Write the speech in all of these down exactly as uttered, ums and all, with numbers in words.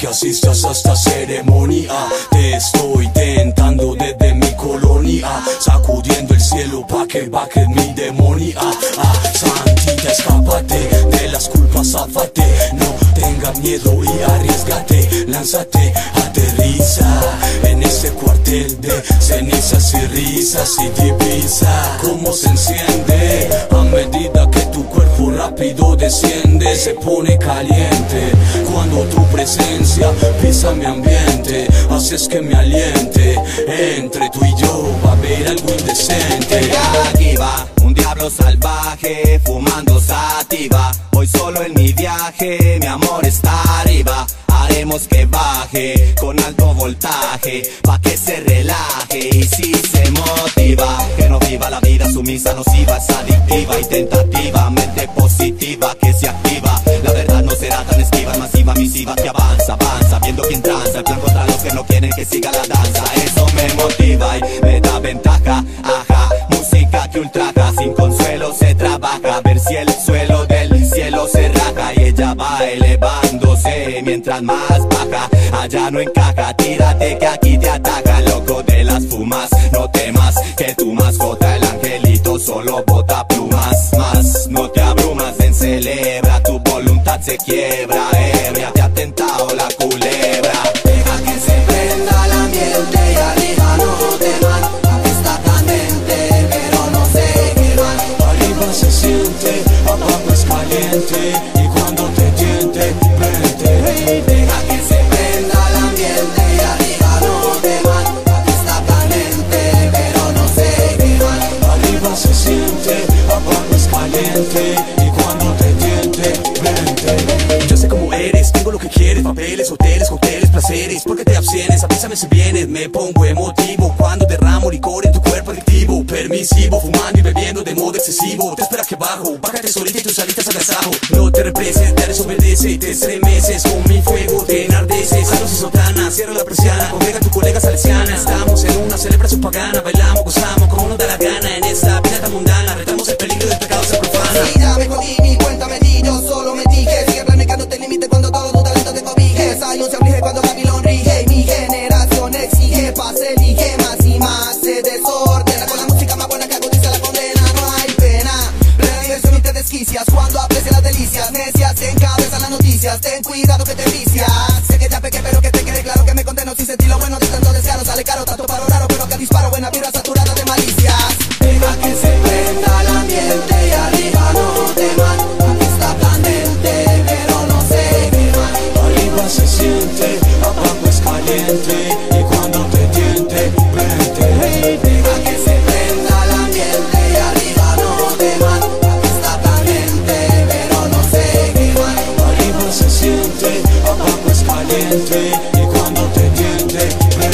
que asistas a esta ceremonia. Te estoy tentando desde mi colonia, sacudiendo el cielo pa' que baje mi demonia. Ah, Santita, escápate de las culpas, záfate. No tengas miedo y arriesgate, lánzate, aterriza en ese cuartel de cenizas y risas y divisa. Cómo se enciende a medida que tu cuerpo rápido desciende, se pone caliente cuando tu presencia pisa mi ambiente. Haces que me aliente, entre tú y yo va a haber algo indecente. Aquí va un diablo salvaje fumando sativa. Voy solo en mi viaje, mi amor está arriba. Haremos que baje con alto voltaje, pa' que se relaje y si se motiva. Que no viva la vida sumisa, nociva, es adictiva y tentativa. Mente positiva que se activa, la verdad no será tan esquiva, es masiva, misiva que avanza, avanza, viendo quién tranza. El plan contra los que no quieren que siga la danza. Eso me motiva y me da ventaja, ajá. Música que ultraja, sin consuelo se trabaja. Ver si el suelo del cielo se raja y ella va elevándose mientras más baja. Allá no encaja, tírate que aquí te ataca. Loco de las fumas, no temas que tu mascota, el angelito, solo bota plumas. Más, no te abrumas, ven, celebra, tu voluntad se quiebra. Ebria, te ha tentado la culebra. Deja que se prenda el ambiente y arriba no teman. Está candente, pero no se queman. Arriba se siente, abajo es caliente y cuando te tiente, prende. Deja que se prenda el ambiente y arriba no teman. Está candente, pero no se queman. Arriba se siente, abajo es caliente y cuando te tiente, prende. Yo sé cómo eres, tengo lo que quieres, papeles, hoteles, cócteles, placeres. ¿Por qué te abstienes? Avísame si vienes, me pongo emotivo cuando derramo licor en tu cuerpo adictivo. Permisivo, fumando y bebiendo de modo excesivo. Te esperas que bajo, bájate solita y tus alitas al agasajo. No te represes, te desobedece, te estremeces con mi fuego, te enardeces. Salos y sotanas, cierra la persiana, congrega a tu colega salesiana. Estamos en una celebración pagana, bailamos, gozamos como nos da la gana. En esta vida tan mundana, retamos el peligro del pecado se profana. Sí, ya me jodí, ni cuenta me di, yo solo me dije. Sigue planeando el límite cuando todo tu talento te cobije. Sayón se aflige cuando Gabilón rige. Mi generación exige, pase, elige más y más. Se desordena con la música más buena que agudiza la condena. No hay pena, plena diversión y te desquicias cuando aprecias las delicias. Necias te encabezan las noticias, ten cuidado que te vicias. Sé que ya pequé pero que te quede claro que me condeno sin sentir lo bueno de tanto desearlo. Sale caro, tanto paro raro pero que disparo. Buena vibra saturada de malicias. Deja que se prenda el ambiente y arriba no teman. Aquí está candente pero no se queman. Arriba se siente, abajo es caliente y cuando te tiente, prende. Deja que se prenda el ambiente y arriba no teman. Aquí está candente pero no se queman. Arriba se siente, abajo es caliente y cuando te tiente,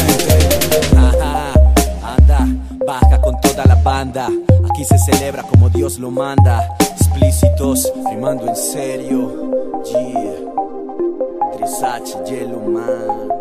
prende. Ajá, anda, baja con toda la banda. Aquí se celebra como Dios lo manda. Explícitos, rimando en serio. Yeah, tres H, Yellow Man.